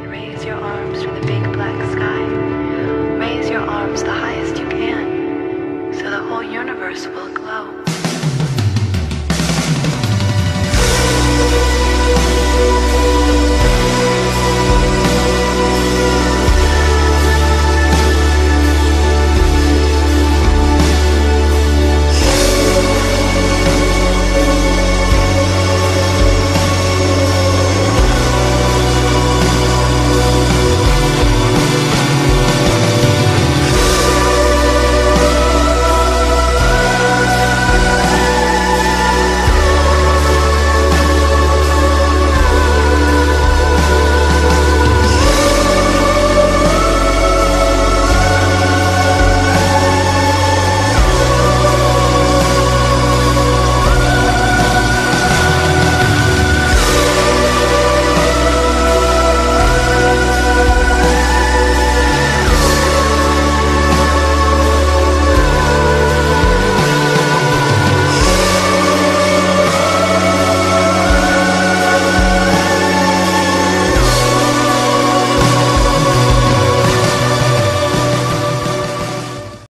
and raise your arms to the big black sky. Raise your arms the highest you can, so the whole universe will glow.